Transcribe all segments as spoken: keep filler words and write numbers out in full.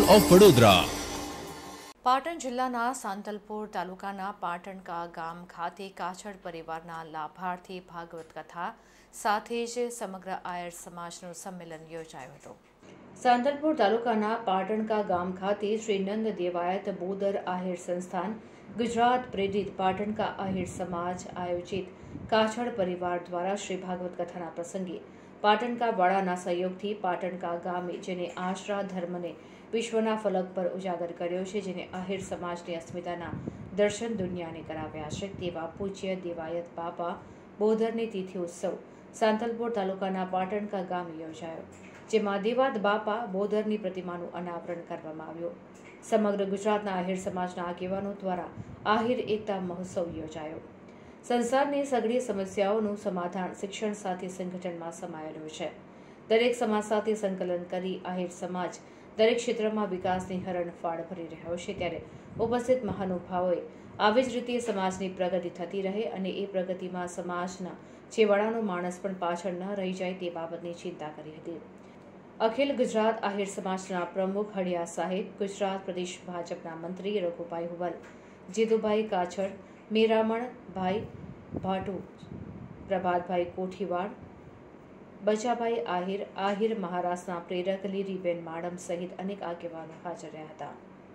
Of Vadodara. Patan જિલ્લાના સાંતલપુર તાલુકાના પાટણકા ગામ ખાતે કાછડ પરિવારના લાભાર્થી ભાગવત કથા સાથે જ સમગ્ર આયર સમાજનું સંમેલન યોજાયું હતું। સાંતલપુર તાલુકાના પાટણકા ગામ ખાતે શ્રી નંદ દેવાયત બોદર આહિર સંસ્થાન ગુજરાત પ્રેરિત પાટણકા આહિર સમાજ આયોજિત કાછડ પરિવાર દ્વારા શ્રી ભાગવત કથાના પ્રસંગે પાટણકા વાડાના સહયોગથી પાટણકા ગામે જેને આશરા ધર્મને વિશ્વના ફલક પર ઉજાગર કર્યો છે, જેને આહિર સમાજની અસ્મિતાના દર્શન દુનિયાને કરાવ્યા છે તેવા પૂજ્ય દેવાયત બાપા બોદરની તિથિ ઉત્સવ સાંતલપુર તાલુકાના પાટણકા ગામે યોજાયો, જેમાં દેવાયત બાપા બોદરની પ્રતિમાનું અનાવરણ કરવામાં આવ્યું। સમગ્ર ગુજરાતના આહિર સમાજના આગેવાનો દ્વારા આહિર એકતા મહોત્સવ યોજાયો। સંસારની સઘળી સમસ્યાઓનું સમાધાન શિક્ષણ સાથે સંગઠનમાં સમાયેલું છે। દરેક સમાજ સાથે સંકલન કરી આહિર સમાજ દરેક ક્ષેત્રમાં વિકાસની હરણફાળ ભરી રહ્યો છે, ત્યારે ઉપસ્થિત મહાનુભાવોએ આવી જ રીતે સમાજની પ્રગતિ થતી રહે અને એ પ્રગતિમાં સમાજના છેવાડાનો માણસ પણ પાછળ ન રહી જાય તે બાબતની ચિંતા કરી હતી। અખિલ ગુજરાત આહિર સમાજના પ્રમુખ હળિયા સાહેબ, ગુજરાત પ્રદેશ ભાજપના મંત્રી રઘુભાઈ હુવલ, જીતુભાઈ કાછડ, મીરામણભાઈ ભાટુ, પ્રભાતભાઈ કોઠીવાડ, બચાભાઈ આહિર, આહિર મહારાજના પ્રેરક લીરીબેન માડમ સહિત અનેક આગેવાનો હાજર રહ્યા હતા।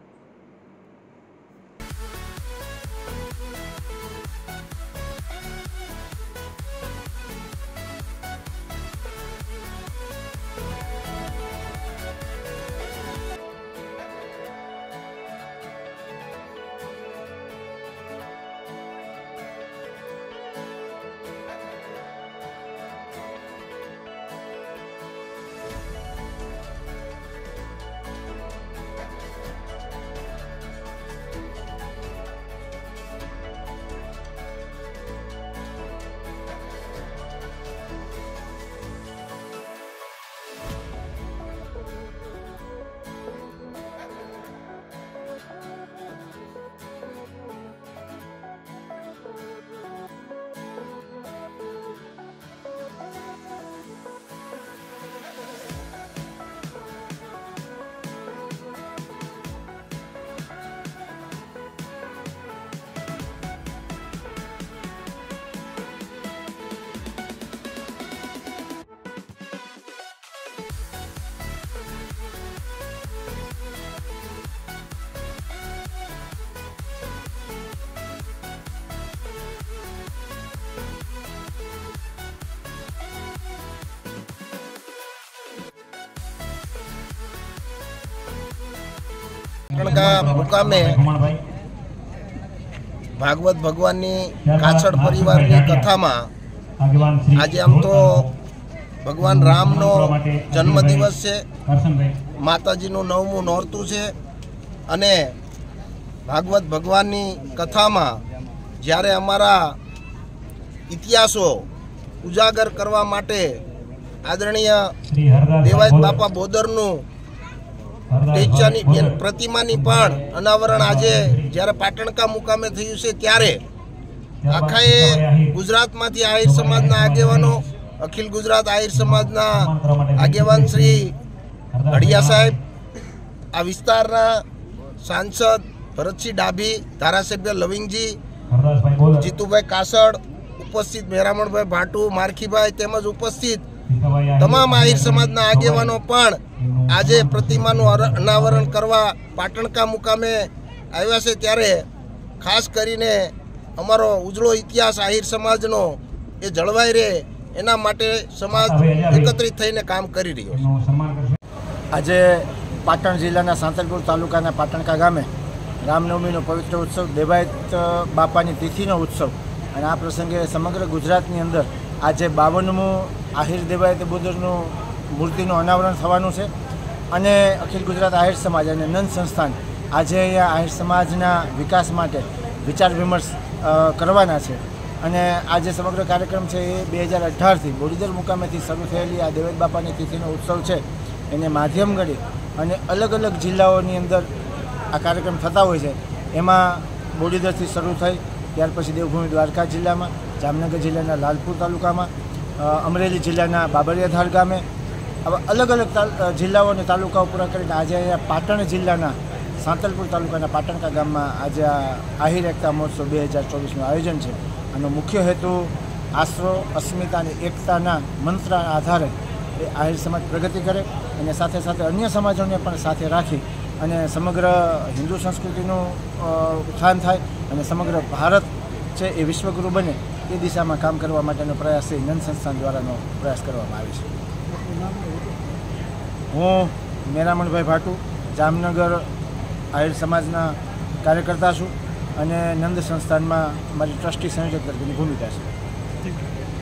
પાટણકા મુકામે ભાગવત ભગવાનની કાછડ પરિવારની કથામાં આજે આમ તો ભગવાન રામનો જન્મદિવસ છે, માતાજીનું નવમું નોરતું છે અને ભાગવત ભગવાનની કથામાં જ્યારે અમારા ઇતિહાસો ઉજાગર કરવા માટે આદરણીય દેવાયત બાપા બોદરનું ટેચાની પ્રતિમાની પણ અનાવરણ આજે જ્યારે પાટણકા મુકામે થયું છે, ત્યારે આખાએ ગુજરાતમાંથી આહિર સમાજના આગેવાનો, અખિલ ગુજરાત આહિર સમાજના આગેવાન શ્રી હળિયા સાહેબ, આ વિસ્તારના સાંસદ ભરતસિંહ ડાભી, ધારાસભ્ય લવિંગજી, જીતુભાઈ કાછડ ઉપસ્થિત, મેરામણભાઈ ભાટુ, મારખીભાઈ તેમજ ઉપસ્થિત તમામ આહિર સમાજના આગેવાનો પણ આજે પ્રતિમાનું અનાવરણ કરવા પાટણકા મુકામે આવ્યા છે। ત્યારે ખાસ કરીને અમારો ઉજળો ઇતિહાસ આહિર સમાજનો એ જળવાઈ રહે એના માટે સમાજ એકત્રિત થઈને કામ કરી રહ્યો છે। આજે પાટણ જિલ્લાના સાંતલપુર તાલુકાના પાટણકા ગામે રામનવમીનો પવિત્ર ઉત્સવ, દેવાયત બાપાની તિથિનો ઉત્સવ અને આ પ્રસંગે સમગ્ર ગુજરાતની અંદર આજે બાવનમું આહિર દેવાયત બોદરનું મૂર્તિનું અનાવરણ થવાનું છે અને અખિલ ગુજરાત આહિર સમાજ અને નંદ સંસ્થાન આજે અહીંયા આહિર સમાજના વિકાસ માટે વિચાર વિમર્શ કરવાના છે અને આ જે સમગ્ર કાર્યક્રમ છે એ બે હજાર અઢારથી બોડીદર મુકામેથી શરૂ થયેલી આ દેવાયત બાપાની તિથિનો ઉત્સવ છે, એને માધ્યમ ગણી અને અલગ અલગ જિલ્લાઓની અંદર આ કાર્યક્રમ થતા હોય છે। એમાં બોડીદરથી શરૂ થઈ ત્યાર પછી દેવભૂમિ દ્વારકા જિલ્લામાં, જામનગર જિલ્લાના લાલપુર તાલુકામાં, અમરેલી જિલ્લાના બાબરિયાધાર ગામે, આવા અલગ અલગ જિલ્લાઓ અને તાલુકાઓ પૂરા કરીને આજે અહીંયા પાટણ જિલ્લાના સાંતલપુર તાલુકાના પાટણકા ગામમાં આજે આ આહિર એકતા મહોત્સવ બે હજાર ચોવીસનું આયોજન છે. આનો મુખ્ય હેતુ આશરો, અસ્મિતા અને એકતાના મંત્રના આધારે એ આહિર સમાજ પ્રગતિ કરે અને સાથે સાથે અન્ય સમાજોને પણ સાથે રાખી અને સમગ્ર હિન્દુ સંસ્કૃતિનું ઉત્થાન થાય અને સમગ્ર ભારત છે એ વિશ્વગુરુ બને એ દિશામાં કામ કરવા માટેનો પ્રયાસ છે નંદ સંસ્થાન દ્વારાનો પ્રયાસ કરવામાં આવે છે. હું મેરામણભાઈ ભાટુ જામનગર આહિર સમાજના કાર્યકર્તા છું અને નંદ સંસ્થાનમાં મારી ટ્રસ્ટી સંયોજક તરીકેની ભૂમિકા છે.